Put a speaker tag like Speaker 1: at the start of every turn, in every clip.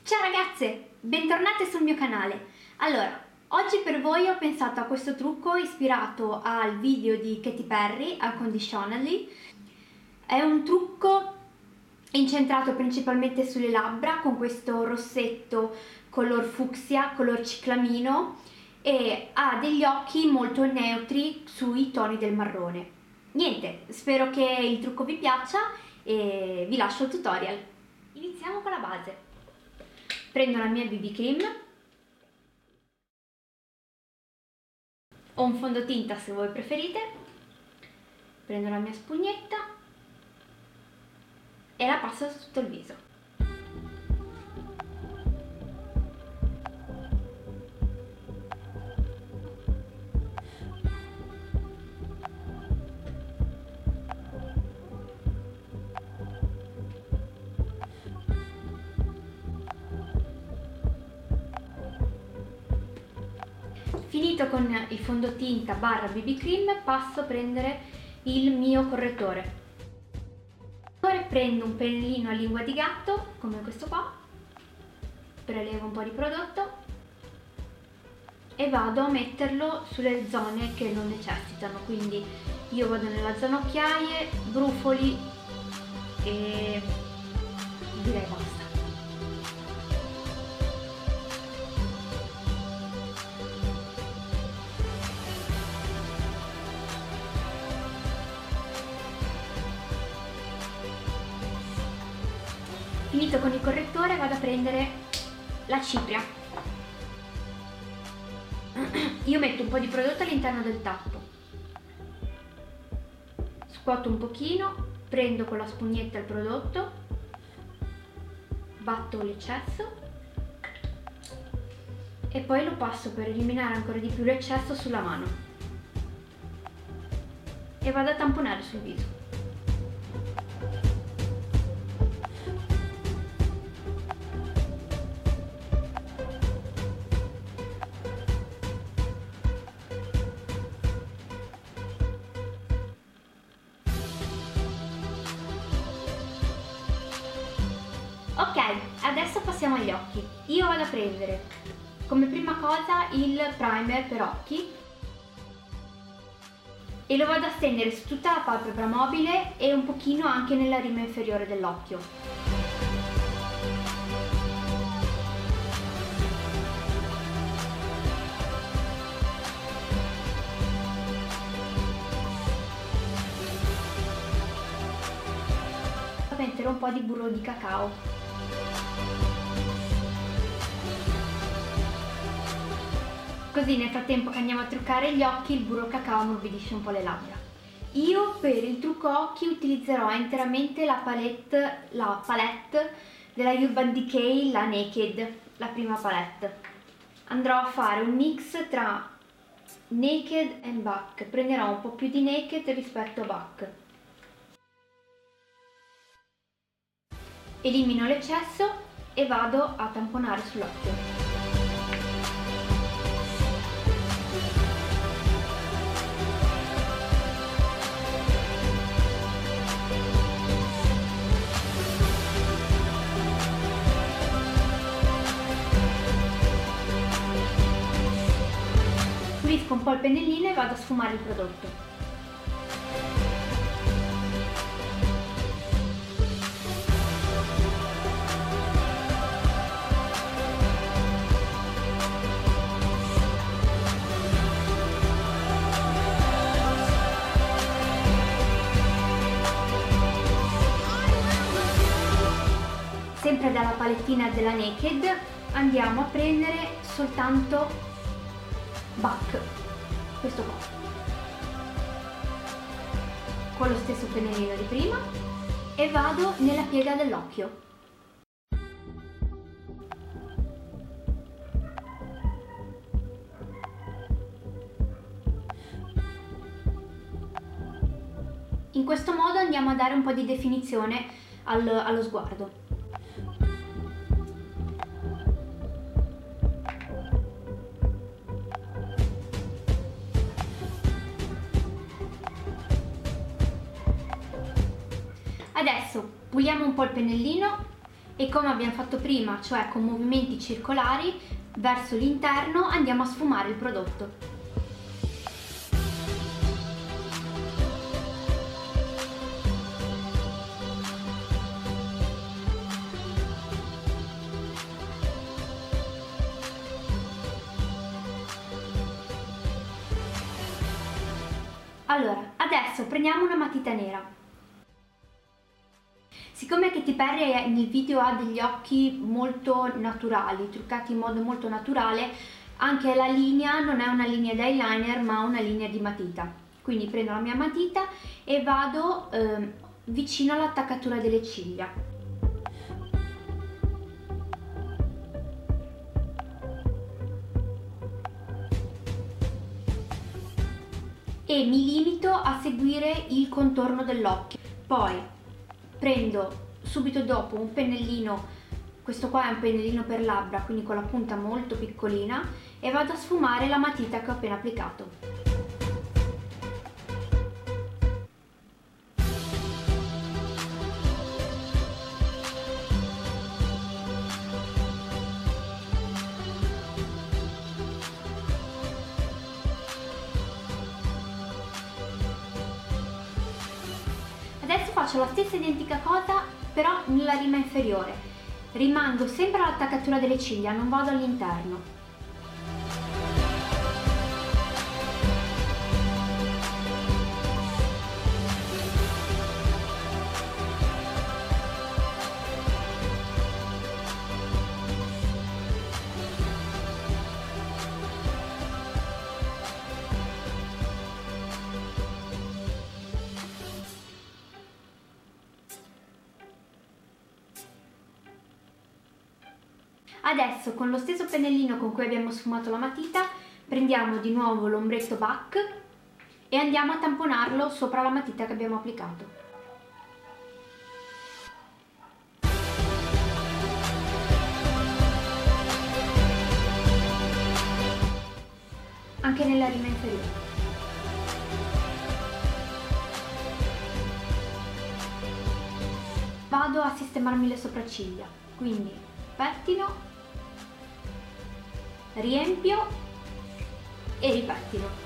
Speaker 1: Ciao ragazze, bentornate sul mio canale. Allora, oggi per voi ho pensato a questo trucco ispirato al video di Katy Perry, Unconditionally. È un trucco incentrato principalmente sulle labbra con questo rossetto color fucsia, color ciclamino, e ha degli occhi molto neutri sui toni del marrone. Niente, spero che il trucco vi piaccia e vi lascio il tutorial. Iniziamo con la base. Prendo la mia BB cream, o un fondotinta se voi preferite, prendo la mia spugnetta e la passo su tutto il viso. Finito con il fondotinta barra BB cream, passo a prendere il mio correttore. Ora prendo un pennellino a lingua di gatto, come questo qua, prelevo un po' di prodotto e vado a metterlo sulle zone che non necessitano, quindi io vado nella zona occhiaie, brufoli e direi basta. Finito con il correttore vado a prendere la cipria. Io metto un po' di prodotto all'interno del tappo, scuoto un pochino, prendo con la spugnetta il prodotto, batto l'eccesso e poi lo passo per eliminare ancora di più l'eccesso sulla mano e vado a tamponare sul viso. Ok, adesso passiamo agli occhi. Io vado a prendere come prima cosa il primer per occhi e lo vado a stendere su tutta la palpebra mobile e un pochino anche nella rima inferiore dell'occhio. Vado a mettere un po' di burro di cacao. Così nel frattempo che andiamo a truccare gli occhi il burro cacao ammorbidisce un po' le labbra. Io per il trucco occhi utilizzerò interamente la palette della Urban Decay, la Naked, la prima palette. Andrò a fare un mix tra Naked e Buck, prenderò un po' più di Naked rispetto a Buck. Elimino l'eccesso e vado a tamponare sull'occhio. Pulisco un po' il pennellino e vado a sfumare il prodotto. Sempre dalla palettina della Naked andiamo a prendere soltanto Buck, questo qua, con lo stesso pennellino di prima e vado nella piega dell'occhio. In questo modo andiamo a dare un po' di definizione allo sguardo. Adesso puliamo un po' il pennellino E come abbiamo fatto prima, cioè con movimenti circolari verso l'interno, andiamo a sfumare il prodotto. Allora, adesso prendiamo una matita nera. Siccome Katy Perry nel video ha degli occhi molto naturali, truccati in modo molto naturale, anche la linea non è una linea di eyeliner ma una linea di matita. Quindi prendo la mia matita e vado vicino all'attaccatura delle ciglia. E mi limito a seguire il contorno dell'occhio. Poi prendo subito dopo un pennellino, questo qua è un pennellino per labbra, quindi con la punta molto piccolina, e vado a sfumare la matita che ho appena applicato. Adesso faccio la stessa identica cosa, però nella rima inferiore. Rimango sempre all'attaccatura delle ciglia, non vado all'interno. Adesso con lo stesso pennellino con cui abbiamo sfumato la matita prendiamo di nuovo l'ombretto Bac e andiamo a tamponarlo sopra la matita che abbiamo applicato. Anche nella rima inferiore. Vado a sistemarmi le sopracciglia, quindi pettino, riempio e ripettino.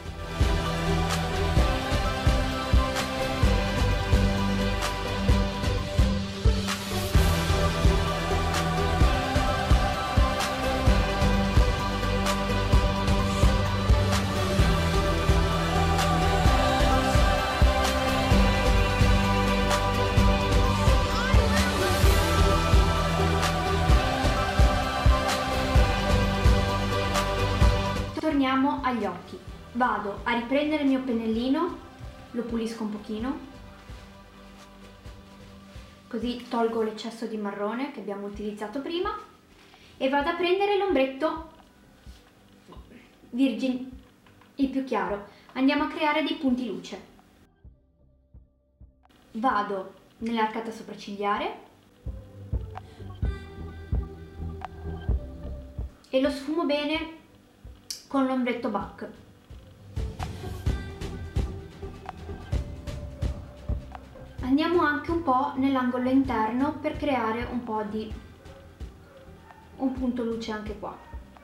Speaker 1: Torniamo agli occhi. Vado a riprendere il mio pennellino, lo pulisco un pochino, così tolgo l'eccesso di marrone che abbiamo utilizzato prima, e vado a prendere l'ombretto Virgin, il più chiaro. Andiamo a creare dei punti luce. Vado nell'arcata sopraccigliare e lo sfumo bene con l'ombretto Bac. Andiamo anche un po' nell'angolo interno per creare un po' di un punto luce anche qua.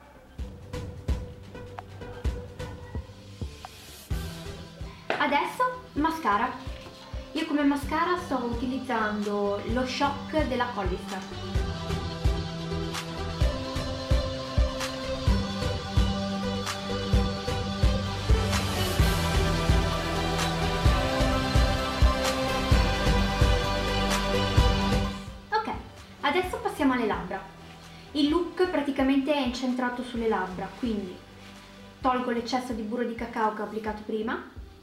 Speaker 1: Adesso mascara. Io come mascara sto utilizzando lo Shock della Hollister. Adesso passiamo alle labbra. Il look praticamente è incentrato sulle labbra, quindi tolgo l'eccesso di burro di cacao che ho applicato prima.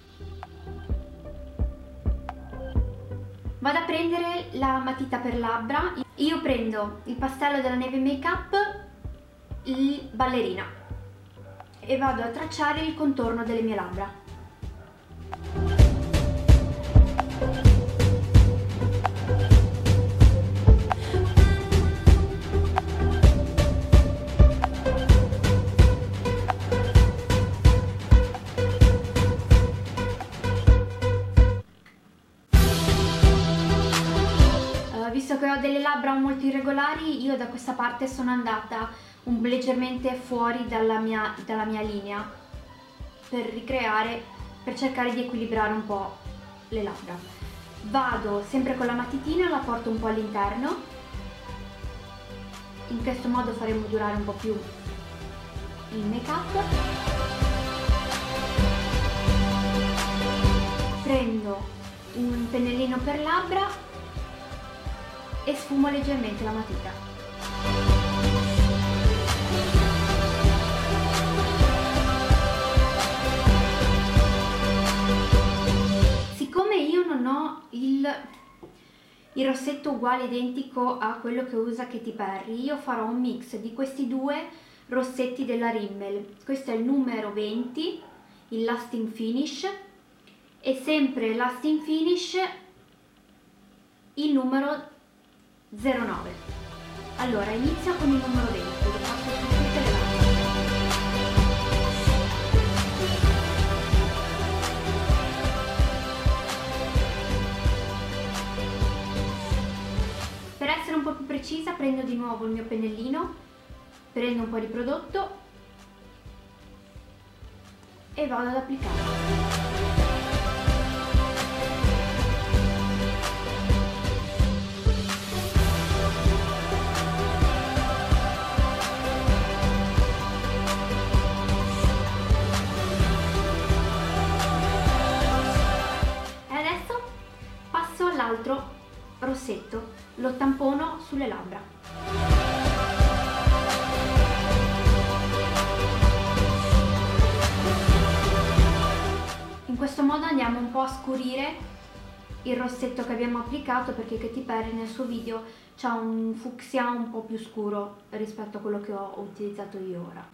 Speaker 1: Vado a prendere la matita per labbra. Io prendo il pastello della Neve Makeup, il ballerina, e vado a tracciare il contorno delle mie labbra. Visto Visto che ho delle labbra molto irregolari, io da questa parte sono andata leggermente fuori dalla mia linea per cercare di equilibrare un po' le labbra. Vado sempre con la matitina, la porto un po' all'interno, in questo modo faremo durare un po' più il make-up. Prendo un pennellino per labbra e sfumo leggermente la matita. Siccome io non ho il rossetto uguale identico a quello che usa Katy Perry, io farò un mix di questi due rossetti della Rimmel. Questo è il numero 20, il Lasting Finish, e sempre Lasting Finish il numero 09. Allora inizio con il numero 20, lo passo su tutte le labbra. Per essere un po' più precisa prendo di nuovo il mio pennellino, prendo un po' di prodotto e vado ad applicare. L'altro rossetto, lo tampono sulle labbra. In questo modo andiamo un po' a scurire il rossetto che abbiamo applicato, perché Katy Perry nel suo video c'ha un fucsia un po' più scuro rispetto a quello che ho utilizzato io ora.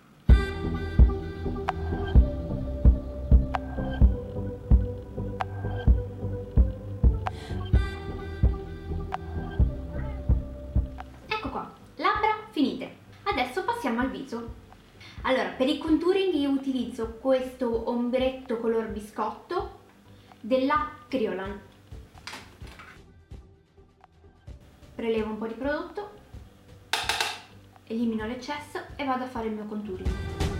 Speaker 1: Adesso passiamo al viso. Allora, per il contouring io utilizzo questo ombretto color biscotto della Kryolan. Prelevo un po' di prodotto, elimino l'eccesso e vado a fare il mio contouring.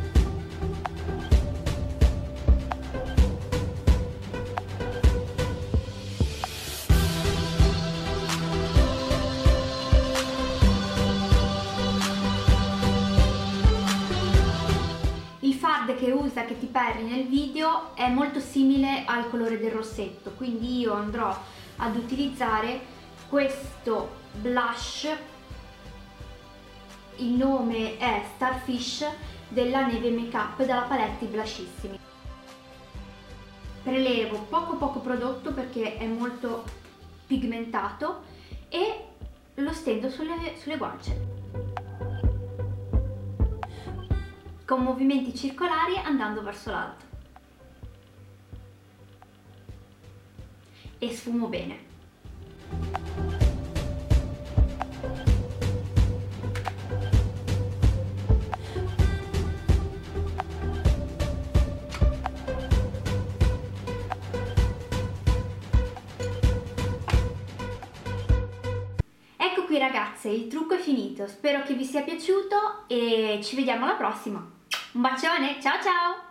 Speaker 1: Che usa Katy Perry nel video è molto simile al colore del rossetto, quindi io andrò ad utilizzare questo blush, il nome è Starfish della Neve Makeup, dalla palette Blushissimi. Prelevo poco prodotto perché è molto pigmentato e lo stendo sulle guance, con movimenti circolari andando verso l'alto, e sfumo bene. Ecco qui ragazze, il trucco è finito, spero che vi sia piaciuto e ci vediamo alla prossima. Un bacione, ciao ciao!